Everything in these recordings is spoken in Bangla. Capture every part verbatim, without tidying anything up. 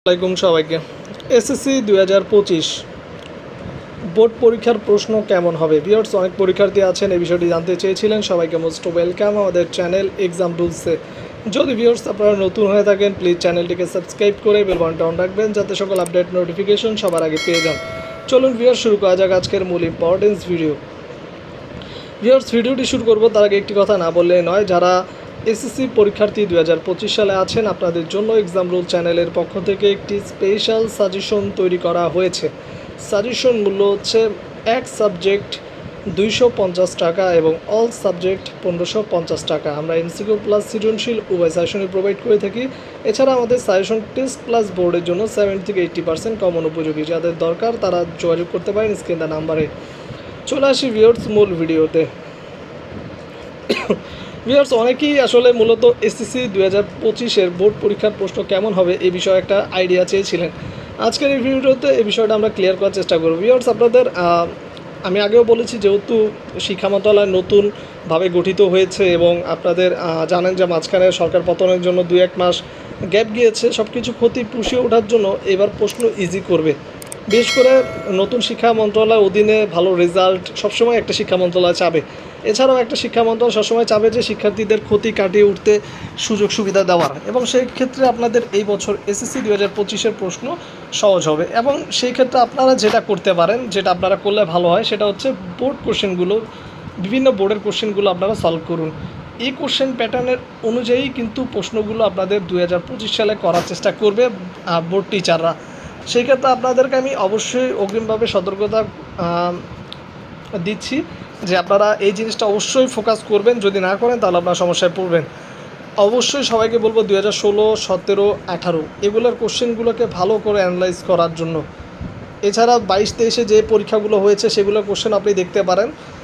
আসসালামাইকুম সবাইকে। এসএসসি দুই হাজার পঁচিশ বোর্ড পরীক্ষার প্রশ্ন কেমন হবে? ভিউয়ার্স, অনেক পরীক্ষার্থী আছেন এই বিষয়টি জানতে চেয়েছিলেন। সবাইকে মোস্ট ওয়েলকাম আমাদের চ্যানেল এক্সাম রুলসে। যদি ভিউয়ার্স আপনারা নতুন হয়ে থাকেন, প্লিজ চ্যানেলটিকে সাবস্ক্রাইব করে বেল বাটনটা অন রাখবেন যাতে সকল আপডেট নোটিফিকেশন সবার আগে পেয়ে যান। চলুন ভিউয়ার্স, শুরু করা যাক আজকের মূল ইম্পর্টেন্স ভিডিও। ভিউয়ার্স, ভিডিওটি শুরু করব তার আগে একটি কথা না বললে নয়। যারা এসএসসি পরীক্ষার্থী দুই হাজার পঁচিশ সালে আছেন, আপনাদের জন্য এক্সাম রুল চ্যানেলের পক্ষ থেকে একটি স্পেশাল সাজেশন তৈরি করা হয়েছে। সাজেশন মূল্য হচ্ছে এক সাবজেক্ট দুইশো পঞ্চাশ টাকা এবং অল সাবজেক্ট পনেরোশো পঞ্চাশ টাকা। আমরা এমসিকিউ প্লাস সৃজনশীল উভয় সাজেশনই প্রোভাইড করে থাকি। এছাড়া আমাদের সাজেশন টেস্ট প্লাস বোর্ডের জন্য সেভেন্টি থেকে এইট্টি পার্সেন্ট কমন উপযোগী। যাদের দরকার তারা যোগাযোগ করতে পারেন স্ক্রিন দা নাম্বারে। চলে আসি ভিউয়ার্স মূল ভিডিওতে। ভিউয়ার্স, অনেকেই আসলে মূলত এসএসসি দুই হাজার পঁচিশের বোর্ড পরীক্ষার প্রশ্ন কেমন হবে এই বিষয়ে একটা আইডিয়া চেয়েছিলেন। আজকের এই ভিডিওতে এই বিষয়টা আমরা ক্লিয়ার করার চেষ্টা করব। ভিউয়ার্স, আপনাদের আমি আগেও বলেছি, যেহেতু শিক্ষা মন্ত্রণালয় নতুনভাবে গঠিত হয়েছে এবং আপনাদের জানেন যে মাঝখানে সরকার পতনের জন্য দুই এক মাস গ্যাপ গিয়েছে, সব কিছু ক্ষতি পুষিয়ে ওঠার জন্য এবার প্রশ্ন ইজি করবে। বিশেষ করে নতুন শিক্ষা মন্ত্রণালয়ের অধীনে ভালো রেজাল্ট সবসময় একটা শিক্ষা মন্ত্রণালয় চাবে। এছাড়াও একটা শিক্ষা মন্ত্রণালয় সবসময় চাবে যে শিক্ষার্থীদের ক্ষতি কাটিয়ে উঠতে সুযোগ সুবিধা দেওয়ার, এবং সেই ক্ষেত্রে আপনাদের এই বছর এসএসসি দুই হাজার পঁচিশের প্রশ্ন সহজ হবে। এবং সেই ক্ষেত্রে আপনারা যেটা করতে পারেন, যেটা আপনারা করলে ভালো হয়, সেটা হচ্ছে বোর্ড কোশ্চেনগুলো, বিভিন্ন বোর্ডের কোশ্চেনগুলো আপনারা সলভ করুন। এই কোশ্চেন প্যাটার্নের অনুযায়ী কিন্তু প্রশ্নগুলো আপনাদের দুই হাজার পঁচিশ সালে করার চেষ্টা করবে বোর্ড টিচাররা। সেই ক্ষেত্রে আপনাদেরকে আমি অবশ্যই অগ্রিমভাবে সতর্কতা দিচ্ছি যে আপনারা এই জিনিসটা অবশ্যই ফোকাস করবেন। যদি না করেন তাহলে আপনারা সমস্যায় পড়বেন। অবশ্যই সবাইকে বলবো দুই হাজার ষোলো সতেরো আঠারো এগুলোর কোশ্চেনগুলোকে ভালো করে অ্যানালাইজ করার জন্য। এছাড়া বাইশ তেইশে যে পরীক্ষাগুলো হয়েছে সেগুলোর কোশ্চেন আপনি দেখতে পারেন।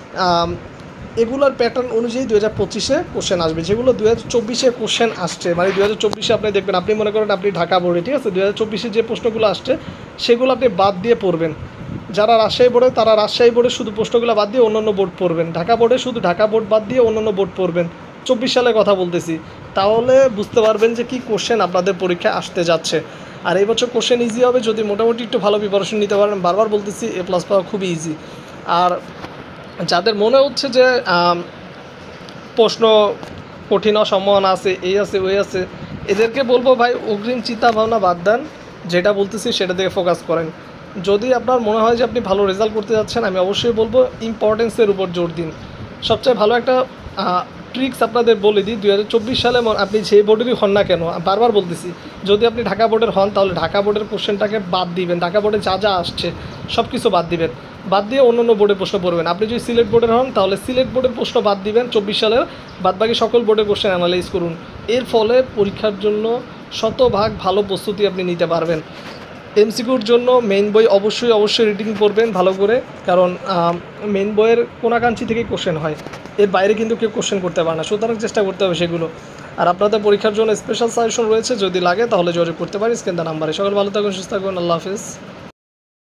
এগুলোর প্যাটার্ন অনুযায়ী দু হাজার পঁচিশে কোশ্চেন আসবে, যেগুলো দু হাজার চব্বিশে কোশ্চেন আসছে। মানে দু হাজার চব্বিশে আপনি দেখবেন, আপনি মনে করেন আপনি ঢাকা বোর্ডে, ঠিক আছে, দু হাজার চব্বিশে যে প্রশ্নগুলো আসছে সেগুলো আপনি বাদ দিয়ে পড়বেন। যারা রাজশাহী বোর্ডে তারা রাজশাহী বোর্ডে শুধু প্রশ্নগুলো বাদ দিয়ে অন্যান্য বোর্ড পড়বেন। ঢাকা বোর্ডে শুধু ঢাকা বোর্ড বাদ দিয়ে অন্যান্য বোর্ড পড়বেন। চব্বিশ সালে কথা বলতেছি। তাহলে বুঝতে পারবেন যে কী কোশ্চেন আপনাদের পরীক্ষায় আসতে যাচ্ছে। আর এই বছর কোশ্চেন ইজি হবে যদি মোটামুটি একটু ভালো প্রিপারেশন নিতে পারেন। বারবার বলতেছি, এ প্লাস পাওয়া খুবই ইজি। আর যাদের মনে হচ্ছে যে প্রশ্ন কঠিন হওয়ার সম্ভাবনা আছে, এই আছে ওই আছে, এদেরকে বলবো ভাই অগ্রিম চিন্তা ভাবনা বাদ দেন, যেটা বলতেছি সেটা দিকে ফোকাস করেন। যদি আপনার মনে হয় যে আপনি ভালো রেজাল্ট করতে যাচ্ছেন, আমি অবশ্যই বলবো ইম্পর্টেন্সের উপর জোর দিন। সবচেয়ে ভালো একটা ট্রিক্স আপনাদের বলে দিই, দুই হাজার চব্বিশ সালে আপনি যে বোর্ডেরই হন না কেন, বারবার বলতেছি, যদি আপনি ঢাকা বোর্ডের হন তাহলে ঢাকা বোর্ডের কোশ্চেনটাকে বাদ দিবেন। ঢাকা বোর্ডে যা যা আসছে সব কিছু বাদ দিবেন, বাদ দিয়ে অন্যান্য বোর্ডের প্রশ্ন পড়বেন। আপনি যদি সিলেট বোর্ডের হন তাহলে সিলেট বোর্ডের প্রশ্ন বাদ দিবেন, চব্বিশ সালের বাদ বাকি সকল বোর্ডের কোশ্চেন অ্যানালাইজ করুন। এর ফলে পরীক্ষার জন্য শতভাগ ভালো প্রস্তুতি আপনি নিতে পারবেন। এমসিকিউর জন্য মেইন বই অবশ্যই অবশ্যই রিডিং করবেন ভালো করে, কারণ মেইন বইয়ের কোনাকাঞ্চি থেকেই কোশ্চেন হয়, এর বাইরে কিন্তু কেউ কোশ্চেন করতে পারে না। সুতরাং চেষ্টা করতে হবে সেগুলো। আর আপনাদের পরীক্ষার জন্য স্পেশাল সাজেশন রয়েছে, যদি লাগে তাহলে যোগাযোগ করতে পারি স্ক্রিন দা নাম্বারে। সকল ভালো থাকুন, সুস্থ থাকুন, আল্লাহ হাফিজ।